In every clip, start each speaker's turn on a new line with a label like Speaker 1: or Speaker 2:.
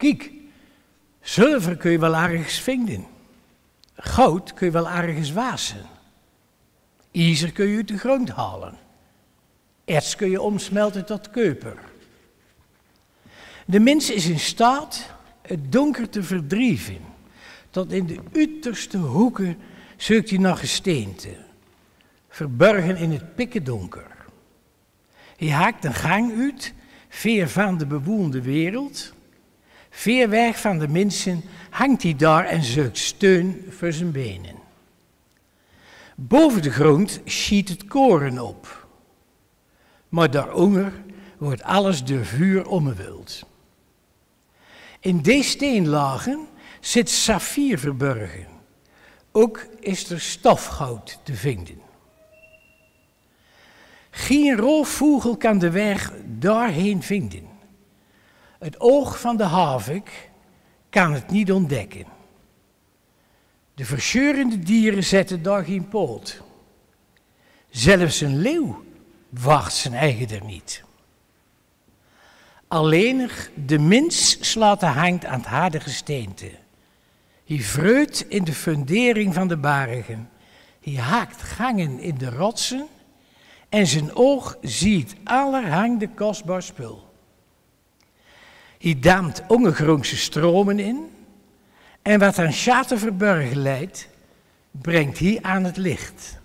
Speaker 1: Kijk, zilver kun je wel ergens vinden. Goud kun je wel ergens wassen. IJzer kun je uit de grond halen. Erts kun je omsmelten tot koper. De mens is in staat het donker te verdrieven. Tot in de uiterste hoeken zoekt hij naar gesteente. Verborgen in het pikkendonker. Hij haakt een gang uit, ver van de bewoonde wereld. Ver weg van de mensen hangt hij daar en zoekt steun voor zijn benen. Boven de grond schiet het koren op. Maar daaronder wordt alles door vuur omgewuld. In deze steenlagen zit saffier verborgen. Ook is er stofgoud te vinden. Geen roofvogel kan de weg daarheen vinden. Het oog van de havik kan het niet ontdekken. De verscheurende dieren zetten daar geen poot. Zelfs een leeuw wacht zijn eigen er niet. Alleenig de mens slaat de hangt aan het harde gesteente. Hij vreut in de fundering van de bergen. Hij haakt gangen in de rotsen. En zijn oog ziet allerhande kostbaar spul. Hij daamt ongegrondse stromen in. En wat aan schatten verborgen leidt, brengt hij aan het licht.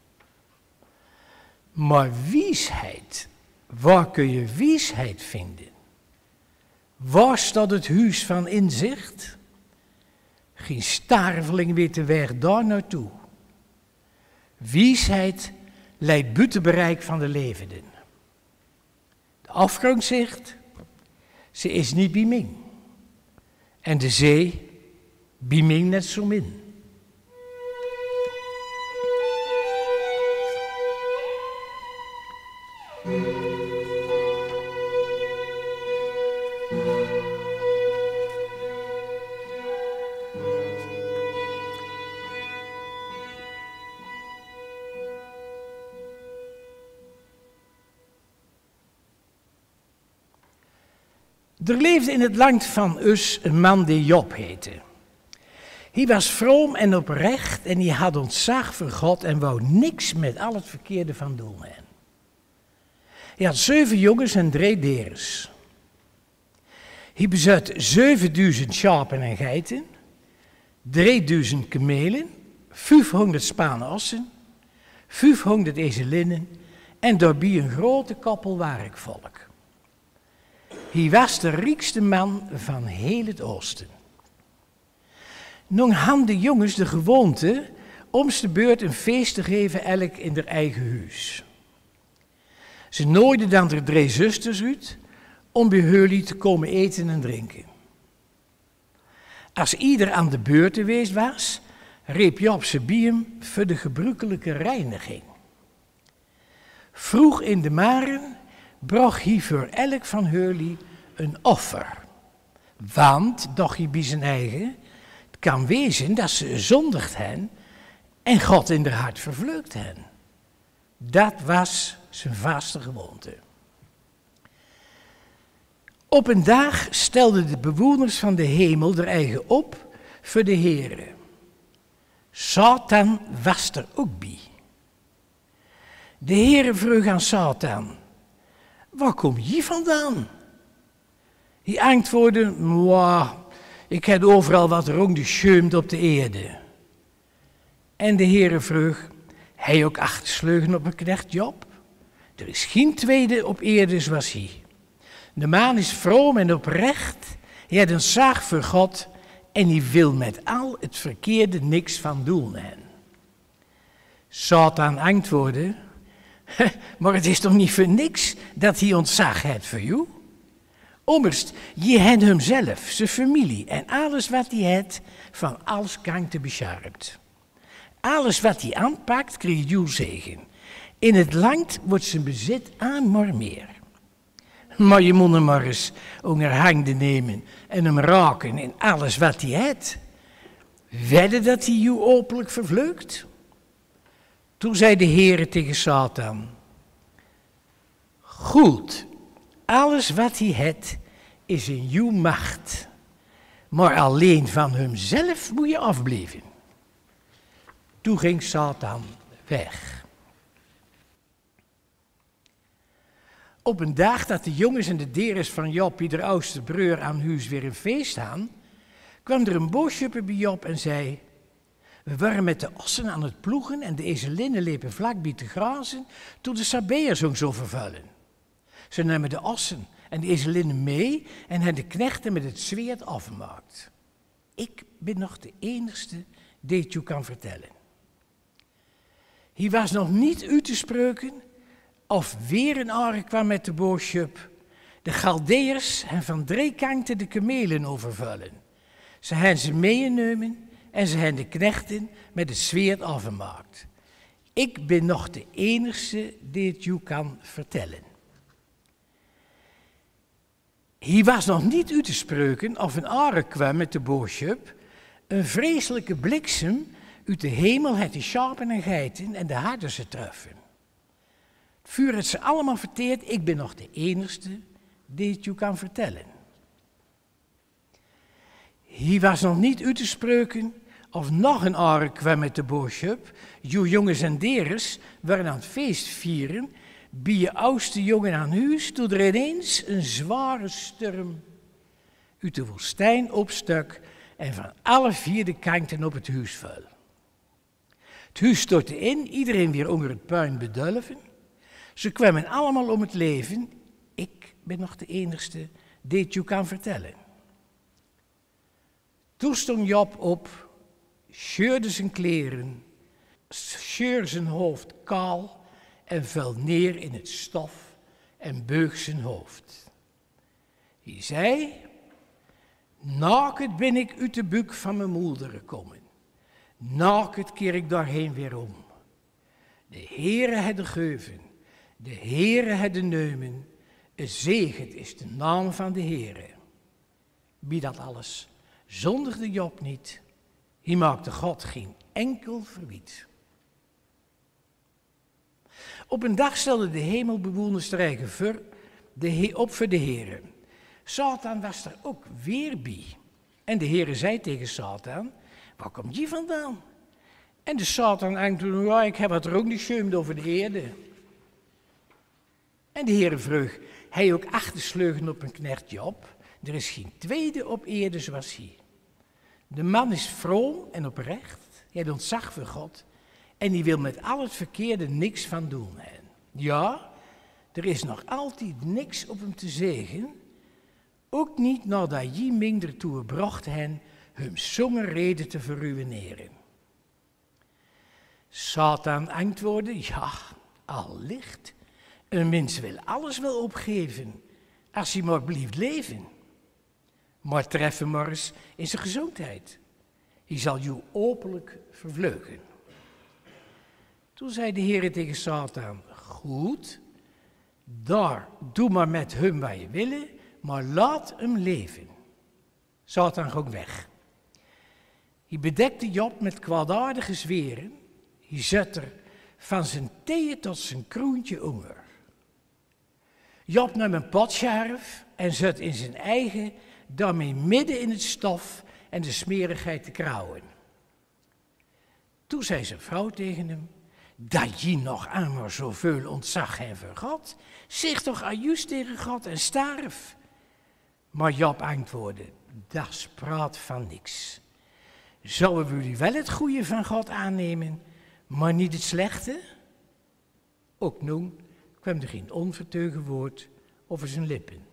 Speaker 1: Maar wiesheid, waar kun je wiesheid vinden? Waar staat het huis van inzicht? Geen starveling weet de weg daar naartoe. Wiesheid leidt buiten bereik van de levenden. De afgrond zegt, ze is niet biming. En de zee, biming net zo min. Er leefde in het land van Us een man die Job heette. Hij was vroom en oprecht en hij had ontzag voor God en wou niks met al het verkeerde van doen. Hij had 7 jongens en 3 deres. Hij bezat 7000 schapen en geiten, 3000 kamelen, 500 Spaanse ossen, 500 ezelinnen en daarbij een grote koppel werkvolk. Hij was de rijkste man van heel het oosten. Nu hadden de jongens de gewoonte om de beurt een feest te geven elk in haar eigen huis. Ze nooiden dan de 3 zusters uit om bij jullie te komen eten en drinken. Als ieder aan de beurt geweest was, riep Job ze bij hem voor de gebruikelijke reiniging. Vroeg in de maren bracht hij voor elk van jullie een offer. Want, dacht hij bij zijn eigen, het kan wezen dat ze zondigd hebben en God in haar hart vervleukt hebben. Dat was zijn vaste gewoonte. Op een dag stelden de bewoners van de hemel er eigen op voor de Heere. Satan was er ook bij. De Heere vroeg aan Satan, waar kom je vandaan? Hij antwoordde, ik heb overal wat rondgeschuimd op de aarde. En de Heere vroeg, hij ook 8 sleugen op een knecht Job? Er is geen tweede op aarde zoals hij. De man is vroom en oprecht, hij heeft een zaag voor God en hij wil met al het verkeerde niks van doen. Satan antwoordde, maar het is toch niet voor niks dat hij ontzag heeft voor jou? Ommers, je hebt hem zelf, zijn familie en alles wat hij heeft van alles kant te beschermd. Alles wat hij aanpakt, krijgt jou zegen. In het land wordt zijn bezit aan maar meer. Maar je moet hem maar eens onder handen nemen en hem raken in alles wat hij heeft. Wedden dat hij jou openlijk vervleukt? Toen zei de Heere tegen Satan, goed, alles wat hij heeft is in jouw macht. maar alleen van hemzelf moet je afblijven. Toen ging Satan weg. Op een dag dat de jongens en de deres van Job, ieder oudste broer aan huis, weer een feest hadden, kwam er een boodschapper bij Job en zei: we waren met de ossen aan het ploegen en de ezelinnen liepen vlakbij te grazen toen de Sabeërs ons overvallen. Ze namen de ossen en de ezelinnen mee en hebben de knechten met het zwaard afgemaakt. Ik ben nog de enigste die het je kan vertellen. Hij was nog niet uit te spreken of weer een aarde kwam met de boodschap: de Galdeërs hebben van 3 kanten de kamelen overvallen. Ze hebben ze meegenomen en ze hebben de knechten met het zwaard afgemaakt. Ik ben nog de enigste die het je kan vertellen. Hij was nog niet uit te spreken of een aarde kwam met de boodschap: een vreselijke bliksem uit de hemel had de schapen en geiten en de harden ze treffen. Het vuur had ze allemaal verteerd, ik ben nog de enigste die het je kan vertellen. Hij was nog niet uit te spreken of nog een aarde kwam met de boodschap: je jongens en deres waren aan het feest vieren, bij je oudste jongen aan huis, toen er ineens een zware storm uit de woestijn opstak en van alle 4 de kanten op het huis viel. Het huis stortte in, iedereen weer onder het puin bedolven. Ze kwamen allemaal om het leven. Ik ben nog de enigste die het je kan vertellen. Toen stond Job op, scheurde zijn kleren, scheurde zijn hoofd kaal en viel neer in het stof en beug zijn hoofd. Hij zei: nakend ben ik uit de buik van mijn moeder gekomen. Nakend keer ik daarheen weer om. De Heere het de geuven, de Heere het de neumen, gezegend is de naam van de Heere. Bij dat alles zondigde Job niet, hij maakte God geen enkel verwijt. Op een dag stelde de hemelbewoners strijken op voor de Heere. Satan was er ook weer bij. En de Heere zei tegen Satan: waar komt je vandaan? En de Satan antwoordde: ja, ik heb het er ook niet gescheumd over de eerde. En de Heere vroeg: hij ook achtersleugen op een knecht Job? Er is geen tweede op eerde zoals hij. De man is vroom en oprecht, hij ontzag voor God en die wil met al het verkeerde niks van doen. Ja, er is nog altijd niks op hem te zeggen, ook niet nadat je minder toe gebracht hen hem zonder reden te verruineren. Satan antwoordde: ja, allicht, een mens wil alles wel opgeven, als hij maar blijft leven. Maar tref hem maar eens in zijn gezondheid. Hij zal je openlijk vervleugen. Toen zei de Heer tegen Satan: goed, daar doe maar met hem wat je wil, maar laat hem leven. Satan ging weg. Hij bedekte Job met kwaadaardige zweren. Hij zet er van zijn teeën tot zijn kroentje onder. Job nam een potscherf en zat in zijn eigen daarmee midden in het stof en de smerigheid te krauwen. Toen zei zijn vrouw tegen hem: dat je nog einmaal zoveel ontzag hebt voor God, zeg toch ajuus tegen God en sterf. Maar Job antwoordde: dat praat van niks. Zouden jullie wel het goede van God aannemen, maar niet het slechte? Ook nu kwam er geen onverteugen woord over zijn lippen.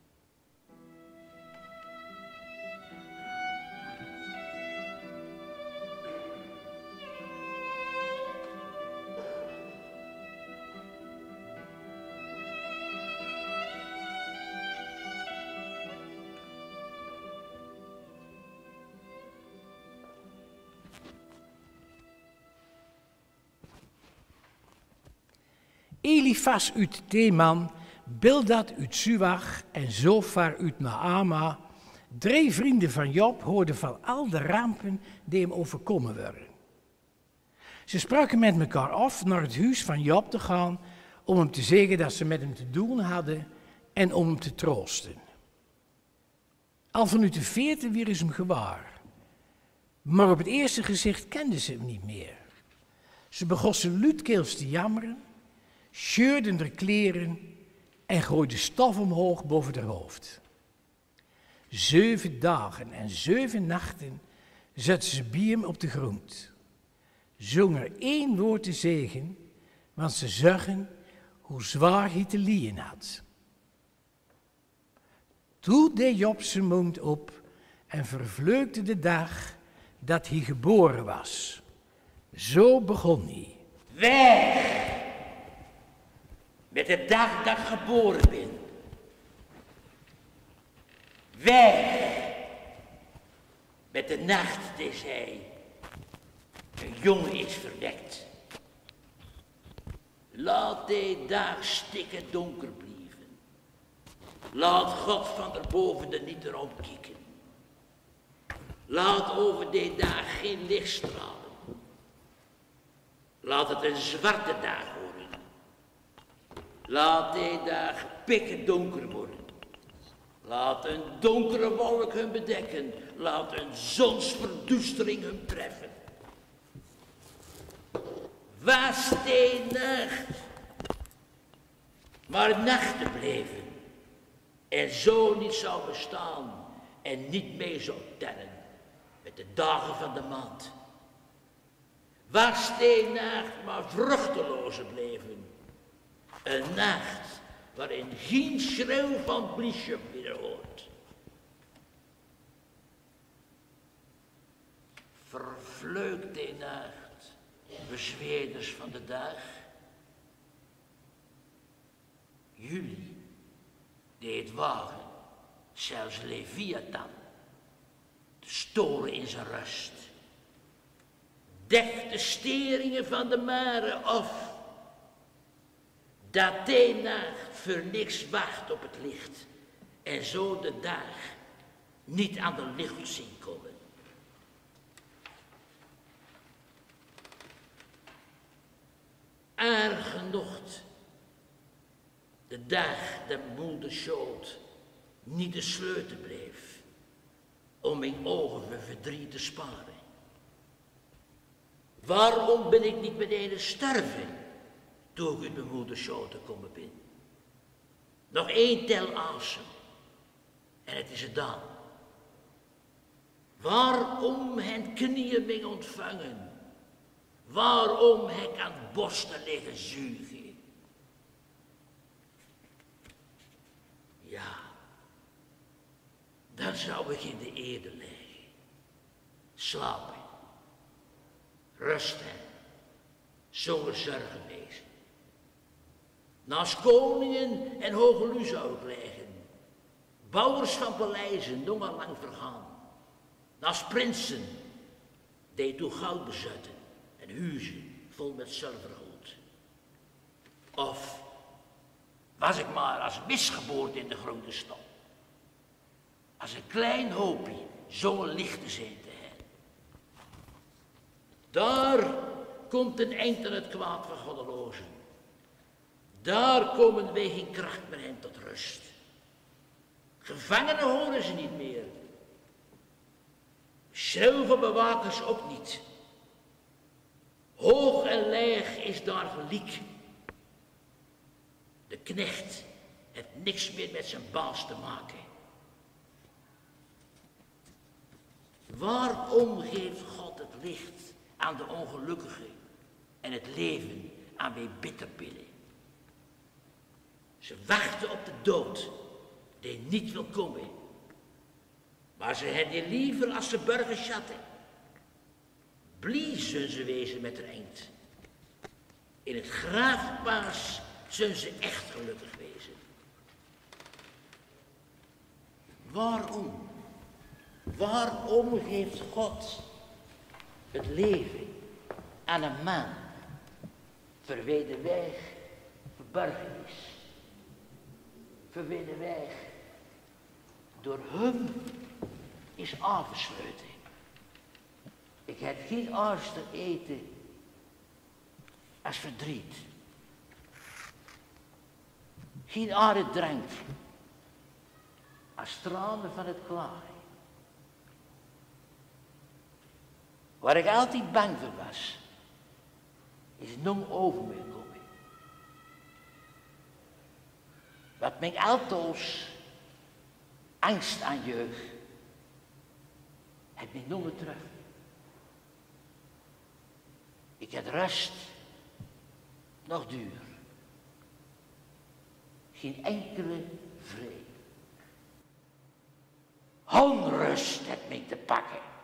Speaker 1: Elifas uit Teman, Bildad uit Suach en Zofar uit Naama, 3 vrienden van Job, hoorden van al de rampen die hem overkomen waren. Ze spraken met elkaar af naar het huis van Job te gaan om hem te zeggen dat ze met hem te doen hadden en om hem te troosten. Al vanuit de veerte weer ze hem gewaar. Maar op het eerste gezicht kenden ze hem niet meer. Ze begossen luidkeels te jammeren, scheurden de kleren en gooiden stof omhoog boven haar hoofd. 7 dagen en 7 nachten zetten ze bij hem op de grond. Zongen 1 woord te zegen, want ze zagen hoe zwaar hij te lieden had. Toen deed Job zijn mond op en vervleugde de dag dat hij geboren was. Zo begon hij.
Speaker 2: Weg met de dag dat ik geboren ben. Weg met de nacht, die hij een jongen is verwekt. Laat die dag stikken donker blijven. Laat God van erboven er niet erom kijken. Laat over die dag geen licht stralen. Laat het een zwarte dag worden. Laat die dag pikken donker worden. Laat een donkere wolk hem bedekken. Laat een zonsverduistering hem treffen. Was die nacht maar nachten bleven en zo niet zou bestaan en niet mee zou tellen met de dagen van de maand. Was die nacht maar vruchteloze bleven, een nacht waarin geen schreeuw van bliesje meer hoort. Vervleukt die nacht, bezweerders van de dag. Jullie deed wagen, zelfs Leviathan, te storen in zijn rust. Dek de steringen van de maren af, dat die nacht voor niks wacht op het licht en zo de dag niet aan de licht zien komen. Aargenocht, de dag dat moeder schoot niet de sleutel bleef om mijn ogen voor verdriet te sparen. Waarom ben ik niet beneden sterven toen ik uit mijn moeder schoot te komen ben? Nog 1 tel asem en het is het dan. Waarom hen knieën mij ontvangen? Waarom heb ik aan het borsten liggen zuigen? Ja, dan zou ik in de ede liggen. Slapen. Rusten. Zonder zorgen wezen. Naast koningen en hoge lu zou ik liggen. Bouwers van paleizen, nog maar lang vergaan. Naast prinsen, die toen goud bezetten. En huizen vol met zilvergoed. Of was ik maar als misgeboorte in de grote stad. Als een klein hoopje zo'n licht te zijn te hebben. Daar komt een eind aan het kwaad van goddelozen. Daar komen wij geen kracht meer in tot rust. Gevangenen horen ze niet meer. Schreeuw van bewakers ook niet. Hoog en leeg is daar gelijk. De knecht heeft niks meer met zijn baas te maken. Waarom geeft God het licht aan de ongelukkigen en het leven aan wij bitterpillen? Ze wachten op de dood die niet wil komen. Maar ze hebben die liever als ze burgers schatten. Blij zullen ze wezen met haar eind. In het graafpaas zullen ze echt gelukkig wezen. Waarom? Waarom geeft God het leven aan een man voor wie de weg verborgen is? Voor wie de weg door hem is afgesloten. Ik heb geen aars te eten als verdriet. Geen aarde drank als tranen van het klagen. Waar ik altijd bang voor was, is nog over me gekomen. Wat mij altoos angst aan jeugd, heb ik nog terug. Ik heb rust, nog duur. Geen enkele vrede. Onrust heeft mij te pakken.